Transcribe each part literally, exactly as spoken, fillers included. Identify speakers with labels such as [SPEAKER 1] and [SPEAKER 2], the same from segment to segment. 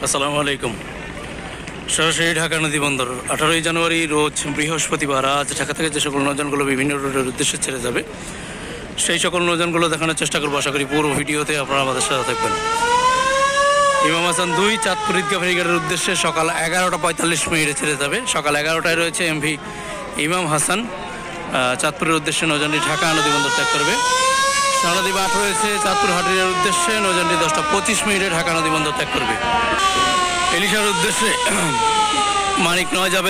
[SPEAKER 1] আসসালামু আলাইকুম। সরাসরি ঢাকা নদী বন্দর আঠারোই জানুয়ারি রোজ বৃহস্পতিবার আজ ঢাকা থেকে যে সকল নৌযানগুলো বিভিন্ন রুটের উদ্দেশ্যে ছেড়ে যাবে সেই সকল নৌযানগুলো দেখানোর চেষ্টা করবো। আশা করি পুরো ভিডিওতে আপনারা আমাদের সাথে থাকবেন। ইমাম হাসান দুই চাঁদপুর ঈদগাহ ফেরিঘাটের উদ্দেশ্যে সকাল এগারোটা পঁয়তাল্লিশ মিনিটে ছেড়ে যাবে। সকাল এগারোটায় রয়েছে এমভি ইমাম হাসান চাঁদপুরের উদ্দেশ্যে নৌযানটি ঢাকা নদী বন্দর ত্যাগ করবে। স্বর্ণদ্বীপ আট রয়েছে চাঁদপুর হাটিয়ার উদ্দেশ্যে নৌযানটি দশটা পঁচিশ মিনিটে ঢাকা নদী বন্দর ত্যাগ করবে। এলিশার উদ্দেশ্যে মানিক নয় যাবে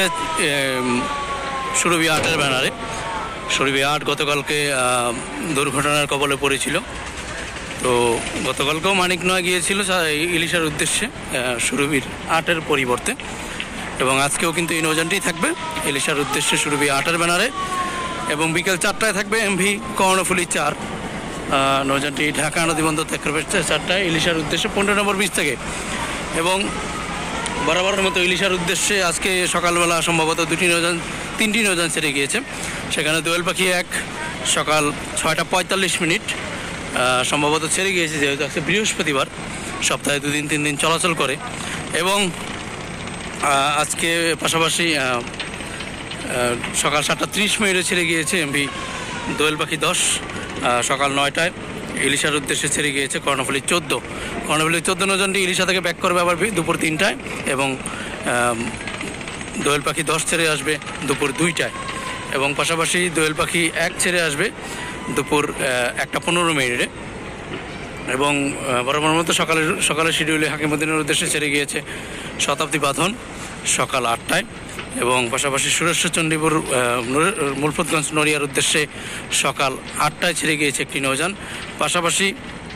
[SPEAKER 1] সুরভি আটের ব্যানারে। সুরভি আট গতকালকে দুর্ঘটনার কবলে পড়েছিল, তো গতকালকেও মানিক নয় গিয়েছিল ইলিশার উদ্দেশ্যে সুরভির আটের পরিবর্তে, এবং আজকেও কিন্তু এই নৌযানটি থাকবে ইলিশার উদ্দেশ্যে সুরভি আটের ব্যানারে। এবং বিকেল চারটায় থাকবে এমভি কর্ণফুলি চার, নৌযানটি ঢাকা নদী বন্দর ত্যাগ করবে চারটায় ইলিশার উদ্দেশ্যে পনেরো নম্বর বীজ থেকে। এবং বরাবরের মতো ইলিশার উদ্দেশ্যে আজকে সকালবেলা সম্ভবত দুটি নৌযান তিনটি নৌযান ছেড়ে গিয়েছে। সেখানে দোয়েল পাখি এক সকাল ছয়টা পঁয়তাল্লিশ মিনিট সম্ভবত ছেড়ে গিয়েছে, যেহেতু আজকে বৃহস্পতিবার, সপ্তাহে দুদিন তিন দিন চলাচল করে। এবং আজকে পাশাপাশি সকাল সাতটা ত্রিশ মিনিটে ছেড়ে গিয়েছে এমভি দোয়েল পাখি দশ, সকাল নয়টায় ইলিশার উদ্দেশ্যে ছেড়ে গিয়েছে কর্ণফুলি চোদ্দো। কর্ণফুলি চোদ্দো নৌযানটি ইলিশা থেকে ব্যাক করবে আবার দুপুর তিনটায়, এবং দোয়েল পাখি দশ ছেড়ে আসবে দুপুর দুইটায়। এবং পাশাপাশি দোয়েল পাখি এক ছেড়ে আসবে দুপুর একটা পনেরো মিনিটে। এবং বরাবর মতো সকালের সকালের শিডিউলে হাকিমুদ্দিনের উদ্দেশ্যে ছেড়ে গিয়েছে শতাব্দী বাঁধন সকাল আটটায়। এবং পাশাপাশি সুরেশ্বর চণ্ডীপুর মুলফতগঞ্জ নড়িয়ার উদ্দেশ্যে সকাল আটটায় ছেড়ে গিয়েছে একটি নৌযান। পাশাপাশি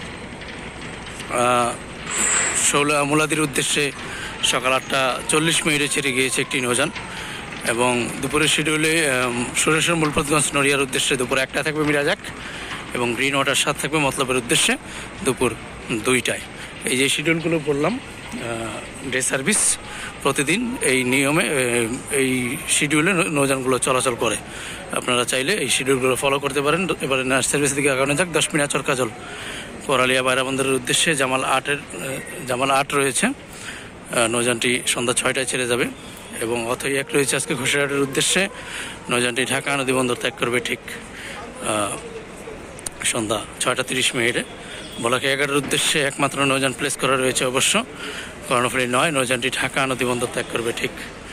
[SPEAKER 1] শৌলা মুলাদির উদ্দেশ্যে সকাল আটটা চল্লিশ মিনিটে ছেড়ে গিয়েছে একটি নৌযান। এবং দুপুরের শিডিউলে সুরেশ্বর মুলফতগঞ্জ নড়িয়ার উদ্দেশ্যে দুপুর একটা থাকবে মিরাজাক, এবং গ্রিন ওয়াটার সাত থাকবে মতলবের উদ্দেশ্যে দুপুর দুইটায়। এই যে শিডিউলগুলো বললাম ডে সার্ভিস প্রতিদিন এই নিয়মে এই শিডিউলে নৌযানগুলো চলাচল করে। আপনারা চাইলে এই শিডিউলগুলো ফলো করতে পারেন। এবারে নার্স সার্ভিসের দিকে আগানো যাক। দশ মিনিট চরকাজল কোরালিয়া বাইরা বন্দরের উদ্দেশ্যে জামাল আটের জামাল আট রয়েছে, নৌযানটি সন্ধ্যা ছয়টায় ছেড়ে যাবে। এবং অথই এক রয়েছে আজকে ঘোষাঘাটের উদ্দেশ্যে, নৌযানটি ঢাকা নদী বন্দর ত্যাগ করবে ঠিক সন্ধ্যা ছয়টা তিরিশ মিনিটে। বলাকে এগারোর উদ্দেশ্যে একমাত্র নৌযান প্লেস করা রয়েছে অবশ্য কর্ণফুলি নয়, নৌযানটি ঢাকা নদী বন্দর ত্যাগ করবে ঠিক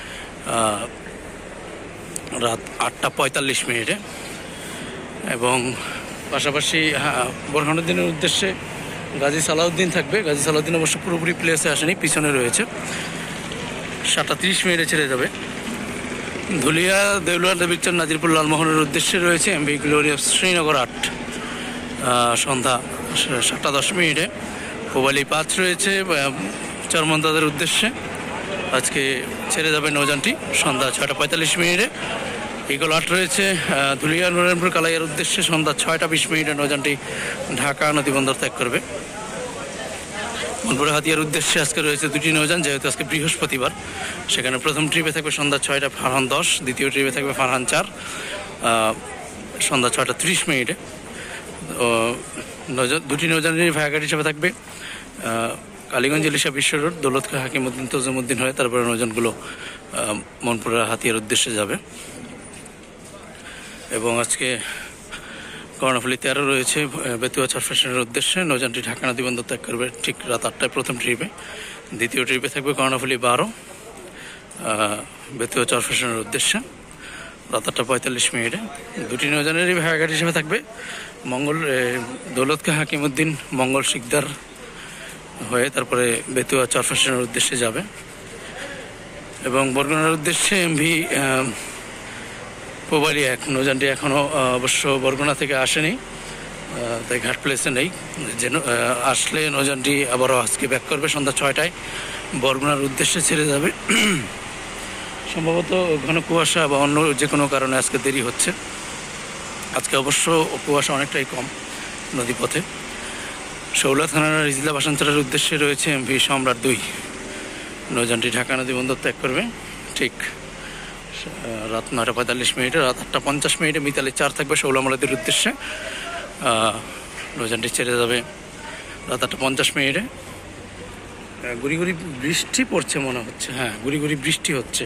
[SPEAKER 1] রাত আটটা পঁয়তাল্লিশ মিনিটে। এবং পাশাপাশি বোরহানুদ্দিনের উদ্দেশ্যে গাজী সালাউদ্দিন থাকবে। গাজী সালাউদ্দিন অবশ্য পুরোপুরি প্লেসে আসেনি, পিছনে রয়েছে, সাতটা তিরিশ মিনিটে ছেড়ে যাবে। ধুলিয়া দেউলিয়া দেবীচর নাজিরপুর লালমোহনের উদ্দেশ্যে রয়েছে এমভি গ্লোরিয়াস শ্রীনগর আট, সন্ধ্যা সাতটা দশ মিনিটে। কোবালি পাঁচ রয়েছে চরমন্দাদের উদ্দেশ্যে, আজকে ছেড়ে যাবে নৌযানটি সন্ধ্যা ছয়টা পঁয়তাল্লিশ মিনিটে। ইগল আট রয়েছে ধুলিয়া নুরানপুর কালাইয়ার উদ্দেশ্যে, সন্ধ্যা ছয়টা বিশ মিনিটে নৌযানটি ঢাকা নদী বন্দর ত্যাগ করবে। মনপুরা হাতিয়ার উদ্দেশ্যে আজকে রয়েছে দুটি নৌযান, যেহেতু আজকে বৃহস্পতিবার। সেখানে প্রথম ট্রিপে থাকবে সন্ধ্যা ছয়টা ফারহান দশ, দ্বিতীয় ট্রিপে থাকবে ফারহান চার সন্ধ্যা ছয়টা ত্রিশ মিনিটে। নৌযান দুটি নৌযানের ভায়াঘাট হিসেবে থাকবে কালীগঞ্জ ইলিশা বিশ্ব রোড, দৌলত খা হাকিমুদ্দিন তজিমুদ্দিন হয়ে তারপরে নৌযানগুলো মনপুরা হাতিয়ার উদ্দেশ্যে যাবে। এবং আজকে কর্ণফুলি তেরো রয়েছে বেতুয়া চরফ্যাশনের উদ্দেশ্যে, নৌযানটি ঢাকা নদী বন্দর ত্যাগ করবে ঠিক রাত আটটায় প্রথম ট্রিপে। দ্বিতীয় ট্রিপে থাকবে কর্ণফুলি বারো বেতুয়া চরফ্যাশনের উদ্দেশ্যে রাত আটটা পঁয়তাল্লিশ মিনিটে। দুটি নৌযানেরই ভায়াঘাট হিসেবে থাকবে মঙ্গল দৌলত খা হাকিমুদ্দিন মঙ্গল শিকদার হয়ে তারপরে বেতুয়া চরফ্যাশনের উদ্দেশ্যে যাবে। এবং বরগুনার উদ্দেশ্যে এমভি পোবালি এক, নৌযানটি এখনও অবশ্য বরগুনা থেকে আসেনি, তাই ঘাট প্লেসে নেই। যেন আসলে নৌযানটি আবারও আজকে ব্যাক করবে সন্ধ্যা ছয়টায়, বরগুনার উদ্দেশ্যে ছেড়ে যাবে। সম্ভবত ঘন কুয়াশা বা অন্য যে কোনো কারণে আজকে দেরি হচ্ছে। আজকে অবশ্য কুয়াশা অনেকটাই কম নদীপথে। শৌলা থানার রিজলা বাসানচারের উদ্দেশ্যে রয়েছে এমভি সম্রাট দুই, নৌযানটি ঢাকা নদী বন্দর ত্যাগ করবে ঠিক রাত নয়টা পঁয়তাল্লিশ মিনিটে। রাত আটটা পঞ্চাশ মিনিটে মিতালি চার থাকবে শৌলা মোলাদির উদ্দেশ্যে, নৌযানটি ছেড়ে যাবে রাত আটটা পঞ্চাশ মিনিটে। গুড়ি গুড়ি বৃষ্টি পড়ছে মনে হচ্ছে, হ্যাঁ গুড়ি গুড়ি বৃষ্টি হচ্ছে।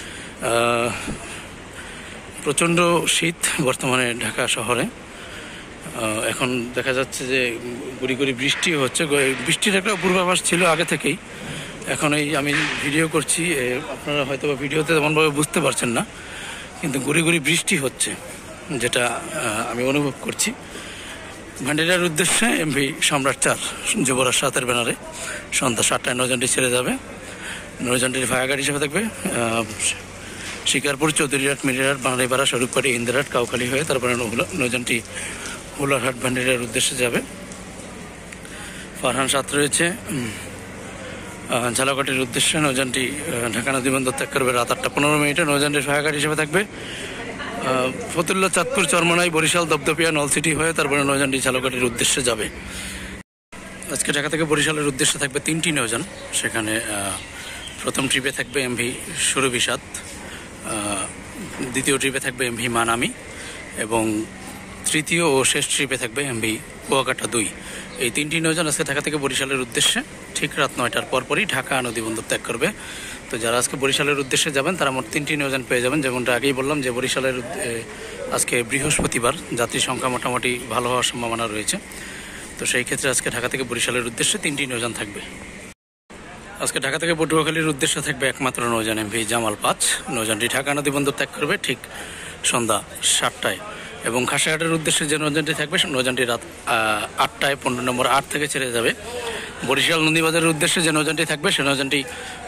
[SPEAKER 1] প্রচণ্ড শীত বর্তমানে ঢাকা শহরে। এখন দেখা যাচ্ছে যে গুড়ি গুড়ি বৃষ্টি হচ্ছে। বৃষ্টির একটা পূর্বাভাস ছিল আগে থেকেই। এখন এই আমি ভিডিও করছি, আপনারা হয়তো বা ভিডিওতে তেমনভাবে বুঝতে পারছেন না, কিন্তু গুড়ি গুড়ি বৃষ্টি হচ্ছে, যেটা আমি অনুভব করছি। ভান্ডারিয়ার উদ্দেশ্যে এমভি সম্রাট চার যুবরাজ সাতের ব্যানারে সন্ধ্যা সাতটায় নৌযানটি ছেড়ে যাবে। নৌযানটির ভাড়াঘাট হিসেবে থাকবে শিকারপুর, চৌধুরীহাট, মিরিহাট, বাংলাইপাড়া, স্বরূপপাড়ি, ইন্দিরহাট, কাউখালী হয়ে তারপরে নৌযানটি হুলারহাট ভান্ডারিয়ার উদ্দেশ্যে যাবে। ফারহান সাত রয়েছে ঝালকাঠির উদ্দেশ্যে। নৌযানটি ঢাকা নদী বন্দর ত্যাগ করবে রাত আটটা পনেরো মিনিটে। নৌযানটির ভাড়াঘাট হিসেবে থাকবে ফতুল্লা, চাঁদপুর, চরমনাই, বরিশাল, দপদপিয়া, নলসিটি হয়ে তারপরে নৌযানটি ঝালকাঠির উদ্দেশ্যে যাবে। আজকে ঢাকা থেকে বরিশালের উদ্দেশ্যে থাকবে তিনটি নৌযান। সেখানে প্রথম ট্রিপে থাকবে এমভি সুরভি সাত, দ্বিতীয় ট্রিপে থাকবে এমভি মানামি এবং তৃতীয় ও শেষ ট্রিপে থাকবে এমভি কুয়াকাটা দুই। এই তিনটি নৌযান আজকে ঢাকা থেকে বরিশালের উদ্দেশ্যে ঠিক রাত নয়টার পরপরই ঢাকা নদী বন্দর ত্যাগ করবে। তো যারা আজকে বরিশালের উদ্দেশ্যে যাবেন তারা মোট তিনটি নৌযান পেয়ে যাবেন। যেমনটা আগেই বললাম যে বরিশালের আজকে বৃহস্পতিবার, যাত্রী সংখ্যা মোটামুটি ভালো হওয়ার সম্ভাবনা রয়েছে। তো সেই ক্ষেত্রে আজকে ঢাকা থেকে বরিশালের উদ্দেশ্যে তিনটি নৌযান থাকবে। আজকে ঢাকা থেকে পটুয়াখালীর উদ্দেশ্যে থাকবে একমাত্র নৌযান এমভি জামাল পাঁচ। নৌযানটি ঢাকা নদী বন্দর ত্যাগ করবে ঠিক সন্ধ্যা সাতটায়। এবং খাসিয়াহাটের উদ্দেশ্যে যে নৌযানটি থাকবে নৌযানটি রাত আটটায় পনেরো নম্বর আট থেকে ছেড়ে যাবে। বরিশাল নন্দীবাজারের উদ্দেশ্যে যে নৌযানটি থাকবে সে নৌযানটি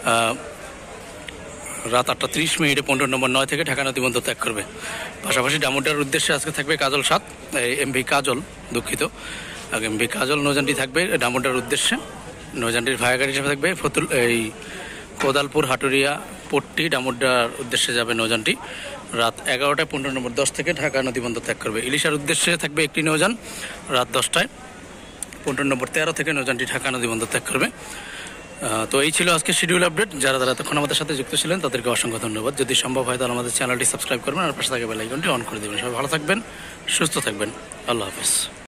[SPEAKER 1] রাত আটটা ত্রিশ মিনিটে পনেরো নম্বর নয় থেকে ঢাকা নদী বন্দর ত্যাগ করবে। পাশাপাশি ডামুডার উদ্দেশ্যে আজকে থাকবে কাজল সাত, এমভি কাজল, দুঃখিত এমভি কাজল নৌযানটি থাকবে ডামুডার উদ্দেশ্যে। নৌযানটির ভাড়াঘাট হিসেবে থাকবে ফতুল এই কোদালপুর, হাটুরিয়া, পট্টি, ডামুডার উদ্দেশ্যে যাবে নৌযানটি রাত এগারোটায় পনেরো নম্বর দশ থেকে ঢাকা নদী বন্দর ত্যাগ করবে। ইলিশার উদ্দেশ্যে থাকবে একটি নৌযান রাত দশটায় পনেরো নম্বর তেরো থেকে নৌযানটি ঢাকা নদী বন্দর ত্যাগ করবে। তো এই ছিল আজকে শিডিউল আপডেট। যারা যারা এতক্ষণ আমাদের সাথে যুক্ত ছিলেন তাদেরকে অসংখ্য ধন্যবাদ। যদি সম্ভব হয় তাহলে আমাদের চ্যানেলটি সাবস্ক্রাইব করবেন আর পাশে থাকা বেল আইকনটি অন করে দেবেন। সবাই ভালো থাকবেন, সুস্থ থাকবেন। আল্লাহ হাফেজ।